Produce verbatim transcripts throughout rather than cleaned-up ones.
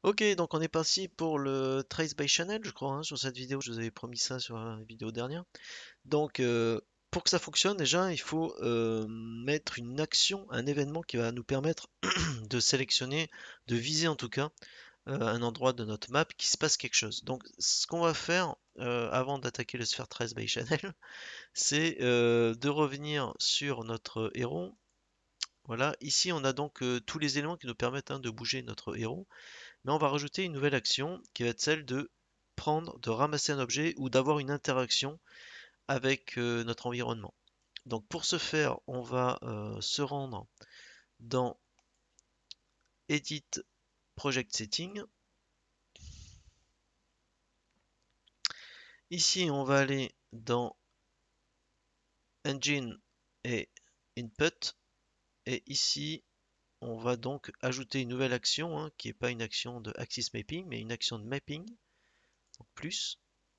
Ok, donc on est parti pour le Trace by Channel, je crois, hein, sur cette vidéo. Je vous avais promis ça sur la vidéo dernière. Donc, euh, pour que ça fonctionne, déjà, il faut euh, mettre une action, un événement qui va nous permettre de sélectionner, de viser en tout cas, euh, un endroit de notre map qui se passe quelque chose. Donc, ce qu'on va faire euh, avant d'attaquer le Sphere Trace by Channel, c'est euh, de revenir sur notre héros. Voilà, ici on a donc euh, tous les éléments qui nous permettent hein, de bouger notre héros. Mais on va rajouter une nouvelle action qui va être celle de prendre, de ramasser un objet ou d'avoir une interaction avec euh, notre environnement. Donc pour ce faire, on va euh, se rendre dans Edit Project Setting. Ici, on va aller dans Engine et Input. Et ici, on va donc ajouter une nouvelle action hein, qui n'est pas une action de Axis Mapping, mais une action de Mapping, donc plus.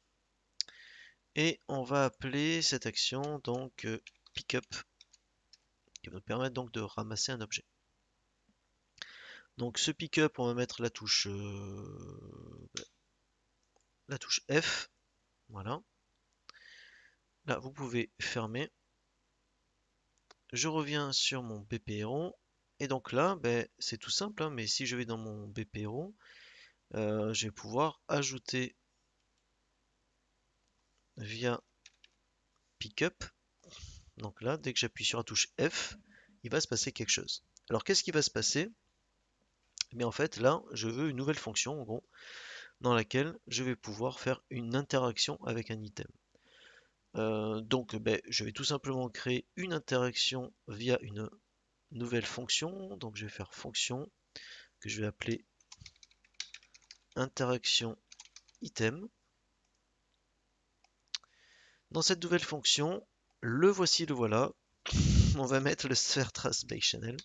Et on va appeler cette action donc euh, Pickup, qui va nous permettre donc de ramasser un objet. Donc ce pick-up, on va mettre la touche, euh, la touche F. Voilà. Là, vous pouvez fermer. Je reviens sur mon B P Hero. Et donc là, ben, c'est tout simple, hein, mais si je vais dans mon B P Hero, euh, je vais pouvoir ajouter via pick-up. Donc là, dès que j'appuie sur la touche F, il va se passer quelque chose. Alors qu'est-ce qui va se passer? Mais en fait, là, je veux une nouvelle fonction, en gros, dans laquelle je vais pouvoir faire une interaction avec un item. Euh, donc, ben, je vais tout simplement créer une interaction via une nouvelle fonction. Donc, je vais faire fonction que je vais appeler interaction item. Dans cette nouvelle fonction, le voici, le voilà. On va mettre le sphere trace by channel.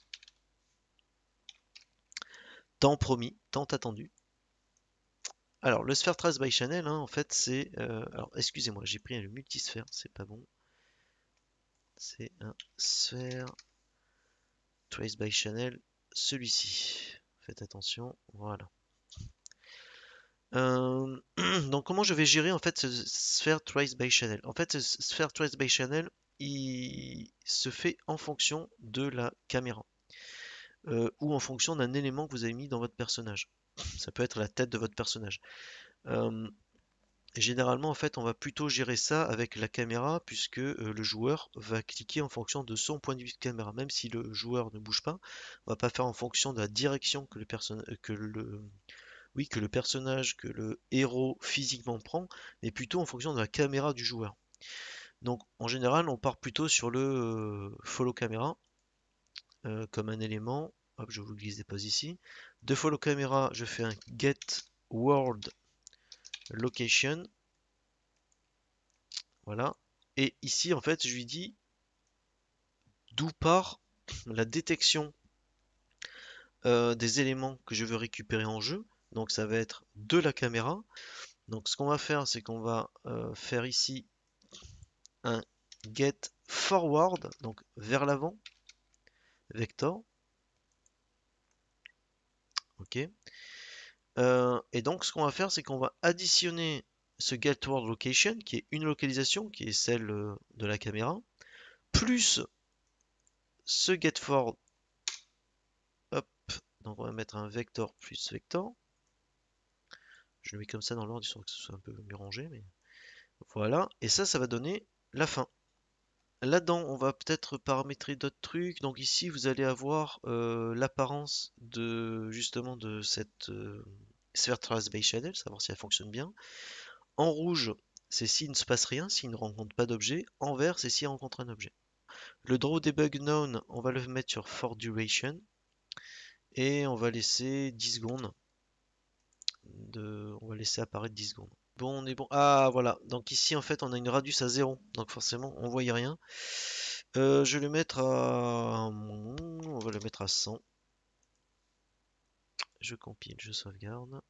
Tant promis, tant attendu. Alors, le sphere trace by channel, hein, en fait, c'est. Euh, alors, excusez-moi, j'ai pris le multisphère, c'est pas bon. C'est un sphere trace by channel, celui-ci. Faites attention, voilà. Euh, donc comment je vais gérer en fait ce sphere trace by channel? En fait, ce sphere trace by channel, il se fait en fonction de la caméra euh, ou en fonction d'un élément que vous avez mis dans votre personnage. Ça peut être la tête de votre personnage. Euh, Généralement, en fait, on va plutôt gérer ça avec la caméra puisque euh, le joueur va cliquer en fonction de son point de vue de caméra. Même si le joueur ne bouge pas, on va pas faire en fonction de la direction que le, que le, oui, que le personnage, que le héros physiquement prend, mais plutôt en fonction de la caméra du joueur. Donc en général, on part plutôt sur le euh, follow camera euh, comme un élément. Hop, je vous glisse des poses ici. De follow camera, je fais un get world location. Voilà. Et ici, en fait, je lui dis d'où part la détection euh, des éléments que je veux récupérer en jeu. Donc ça va être de la caméra. Donc ce qu'on va faire, c'est qu'on va euh, faire ici un get forward, donc vers l'avant, vector. Ok. Euh, et donc ce qu'on va faire, c'est qu'on va additionner ce get forward location, qui est une localisation, qui est celle euh, de la caméra, plus ce get forward. Hop. Donc on va mettre un vector plus vector. Je le mets comme ça dans l'ordre, histoire que ce soit un peu mieux rangé, mais voilà. Et ça, ça va donner la fin. Là-dedans, on va peut-être paramétrer d'autres trucs. Donc ici, vous allez avoir euh, l'apparence de justement de cette euh, sphère trace by channel, savoir si elle fonctionne bien. En rouge, c'est s'il ne se passe rien, s'il ne rencontre pas d'objet. En vert, c'est s'il rencontre un objet. Le draw debug known, on va le mettre sur for duration et on va laisser dix secondes. De... On va laisser apparaître dix secondes. Bon, on est bon. Ah, voilà. Donc ici, en fait, on a une radius à zéro. Donc forcément, on voyait rien. Euh, je vais le mettre à... On va le mettre à cent. Je compile, je sauvegarde.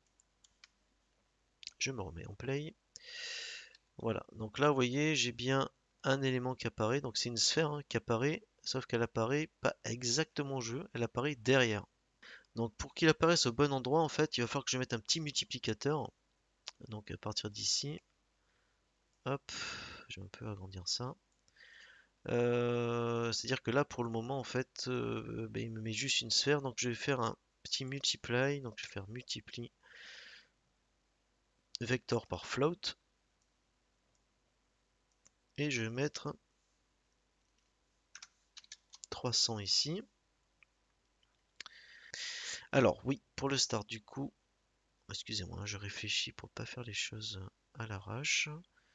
Je me remets en play. Voilà. Donc là, vous voyez, j'ai bien un élément qui apparaît. Donc c'est une sphère hein, qui apparaît. Sauf qu'elle apparaît pas exactement en jeu. Elle apparaît derrière. Donc pour qu'il apparaisse au bon endroit, en fait, il va falloir que je mette un petit multiplicateur. Donc à partir d'ici, hop, je vais un peu agrandir ça. Euh, c'est-à-dire que là, pour le moment, en fait, euh, ben, il me met juste une sphère. Donc je vais faire un petit multiply. Donc je vais faire multiply vector par float. Et je vais mettre trois cents ici. Alors oui, pour le start du coup, excusez-moi, je réfléchis pour pas faire les choses à l'arrache.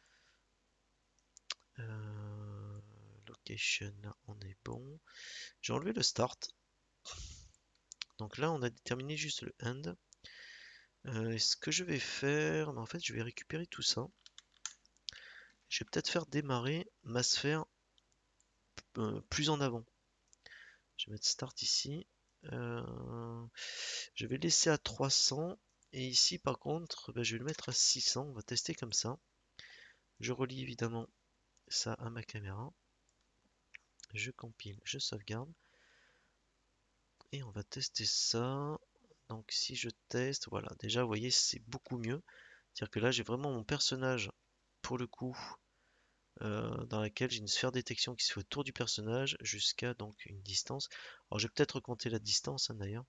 Euh, location, là on est bon. J'ai enlevé le start. Donc là on a déterminé juste le end. Euh, et ce que je vais faire, ben, en fait je vais récupérer tout ça. Je vais peut-être faire démarrer ma sphère euh, plus en avant. Je vais mettre start ici. Euh, je vais laisser à trois cents. Et ici par contre, ben, je vais le mettre à six cents. On va tester comme ça. Je relie évidemment ça à ma caméra. Je compile, je sauvegarde. Et on va tester ça. Donc si je teste, voilà, déjà vous voyez c'est beaucoup mieux. C'est-à-dire que là j'ai vraiment mon personnage pour le coup euh, dans laquelle j'ai une sphère détection qui se fait autour du personnage jusqu'à donc une distance. Alors je vais peut-être compter la distance hein, d'ailleurs.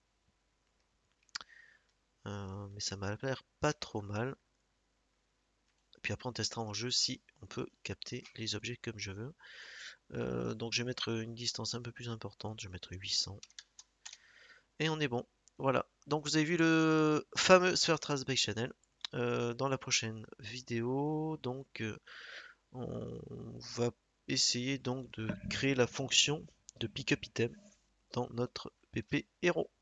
Euh, mais ça m'a l'air pas trop mal. Puis après on testera en jeu si on peut capter les objets comme je veux. Euh, donc je vais mettre une distance un peu plus importante, je vais mettre huit cents. Et on est bon. Voilà. Donc vous avez vu le fameux Sphere Trace by Channel. Euh, dans la prochaine vidéo, donc euh, on va essayer donc de créer la fonction de pick-up item dans notre P P Hero.